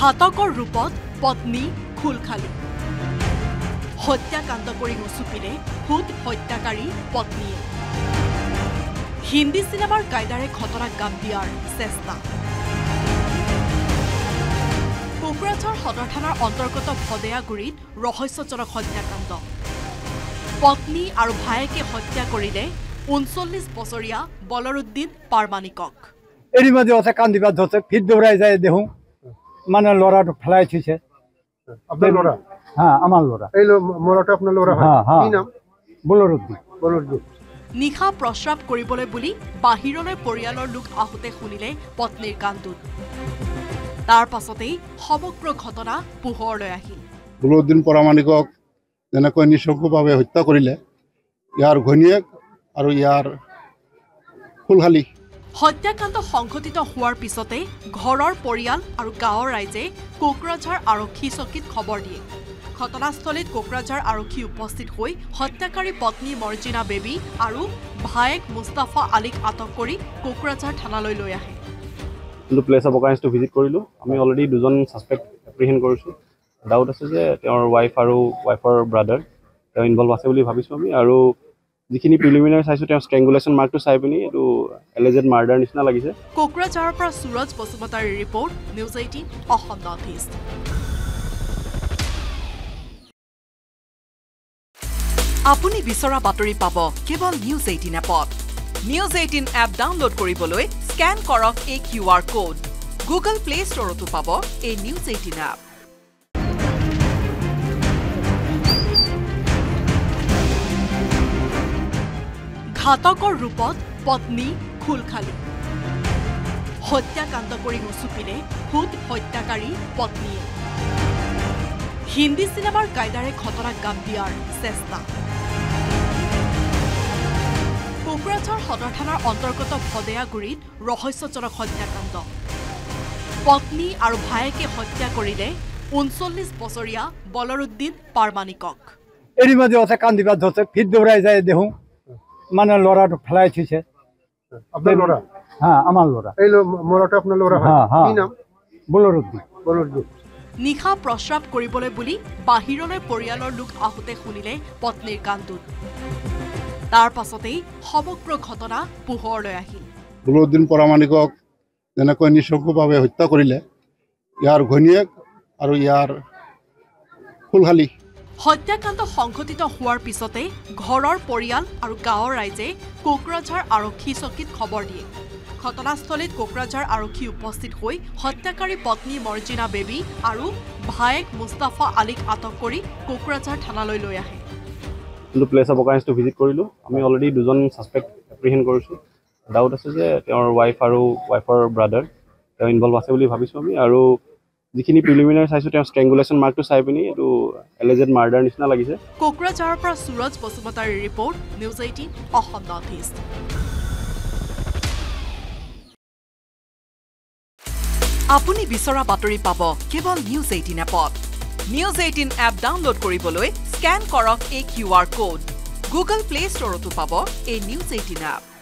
ঘাতকৰ ৰূপত পত্নী খুলখালি হত্যাকাণ্ড কৰি উচুপিলে খুদ হত্যাকাৰী পত্নীয়ে হিন্দী সিনেমাৰ কায়দাৰে ঘটনাক গাম দিয়াৰ চেষ্টা কোকৰাঝাৰ সদৰ থানাৰ অন্তৰ্গত ভদেয়াগুৰিত ৰহস্যজনক হত্যাকাণ্ড পত্নী আৰু ভায়েকে হত্যা কৰিলে ৩৯ বছৰীয়া বলৰুদ্দিন পাৰমানিকক এৰি মাজে আছে কান্দিবা ধৰছে ফিট দৌৰাই যায় দেখো মানে লৰাটো ফেলাই থৈছে আপনার লড়া হ্যাঁ আমার লৰা এই মরাটা আপনার লড়া হয় কি নাম বলরুদ্দিন নিশা প্ৰস্ৰাৱ কৰিবলৈ বুলি বাহিৰলৈ পৰিয়ালৰ লোক আহোতে শুনিলে পত্নীৰ কান্দোন তাৰ পাছতেই সমগ্ৰ ঘটনা পোহৰলৈ আহিল বলরুদ্দিন পাৰমানিকক যেনেকৈ নিঃশংকভাৱে হত্যা কৰিলে ইয়াৰ ঘৈণীয়েক আৰু ইয়াৰ ফুলখালি হত্যাকাণ্ড সংঘটিত হোৱাৰ পিছতে ঘৰৰ পৰিয়াল আৰু গাঁৱৰ ৰাইজে কোকৰাঝাৰ আৰক্ষী চকীত খবৰ দিয়ে ঘটনাস্থলীত কোকৰাঝাৰ আৰক্ষী উপস্থিত হৈ হত্যাকাৰী পত্নী মৰ্জিনা বেবী আৰু ভায়েক মুস্তাফা আলীক আটক কৰি কোকৰাঝাৰ থানালৈ লৈ আহে কিন্তু প্লেস অফ অকাৰেন্সটো ভিজিট কৰিলো আমি অলৰেডি দুজন সাসপেক্ট এপ্ৰিহেন্ড কৰিছো ডাউট আছে যে তেওঁৰ ওয়াইফ আৰু ওয়াইফৰ ব্ৰাদাৰ তেওঁ ইনভলভ আছে বুলি ভাবিছো আমি আৰু যিখিনি প্ৰিলিমিনাৰী চাইছো তেওঁ ষ্ট্ৰেংগুলেশন মাৰ্কটো চাই পিনি এটো এলিজেড মাৰ্ডাৰ নিচিনা লাগিছে কোকৰাঝাৰৰ পৰা সুৰজ বসুমতাৰীৰ report news 18 Assam north east আপুনি বিচৰা বাতৰি পাব কেৱল নিউজ 18 এপত নিউজ 18 এপ ডাউনলোড কৰিবলৈ স্ক্যান কৰক এই QR কোড গুগল প্লে ষ্টৰতো পাব এই নিউজ 18 এপ ঘাতকৰ ৰূপত পত্নী খুলখালি হত্যাকাণ্ড কৰি উচুপিলে খুদ হত্যাকাৰী পত্নীয়ে হিন্দী সিনেমাৰ কায়দাৰে ঘটনাক গাম দিয়াৰ চেষ্টা কোকৰাঝাৰ সদৰ থানাৰ অন্তৰ্গত ভদেয়াগুৰিত ৰহস্যজনক হত্যাকাণ্ড পত্নী আৰু ভায়েকে হত্যা কৰিলে ৩৯ বছৰীয়া বলৰুদ্দিন পাৰমানিকক এৰি মাজে আছে কান্দিবা ধৰছে ফিট দৌৰাই যায় দেখো মানে লৰাটো ফেলাই থৈছে আপনার লড়া হ্যাঁ আমার লৰা এই মরাটা আপনার লড়া হয় কি নাম বলরুদ্দিন নিশা প্ৰস্ৰাৱ কৰিবলৈ বুলি বাহিৰলৈ পৰিয়ালৰ লোক আহোতে শুনিলে পত্নীৰ কান্দোন তাৰ পাছতেই সমগ্ৰ ঘটনা পোহৰলৈ আহিল বলরুদ্দিন পাৰমানিকক যেনেকৈ নিঃশংকভাৱে হত্যা কৰিলে ইয়াৰ ঘৈণীয়েক আৰু ইয়াৰ ফুলখালি হত্যাকাণ্ড সংঘটিত হোৱাৰ পিছতে ঘৰৰ পৰিয়াল আৰু গাঁৱৰ ৰাইজে কোকৰাঝাৰ আৰক্ষী চকীত খবৰ দিয়ে ঘটনাস্থলীত কোকৰাঝাৰ আৰক্ষী উপস্থিত হৈ হত্যাকাৰী পত্নী মৰ্জিনা বেবী আৰু ভায়েক মুস্তাফা আলীক আটক কৰি কোকৰাঝাৰ থানালৈ লৈ আহে কিন্তু প্লেস অফ অকাৰেন্সটো ভিজিট কৰিলো আমি অলৰেডি দুজন সাসপেক্ট এপ্ৰিহেন্ড কৰিছো ডাউট আছে যে তেওঁৰ ওয়াইফ আৰু ওয়াইফৰ ব্ৰাদাৰ তেওঁ ইনভলভ আছে বুলি ভাবিছো আমি আৰু যিখিনি প্ৰিলিমিনাৰী চাইছো তেওঁ ষ্ট্ৰেংগুলেশন মাৰ্কটো চাই পিনি এটো এলিজেড মাৰ্ডাৰ নিচিনা লাগিছে কোকৰাঝাৰৰ পৰা সুৰজ বসুমতাৰীৰ report news 18 Assam north east আপুনি বিচৰা বাতৰি পাব কেৱল নিউজ 18 এপত নিউজ 18 এপ ডাউনলোড কৰিবলৈ স্ক্যান কৰক এই QR কোড গুগল প্লে ষ্টৰতো পাব এই নিউজ 18 এপ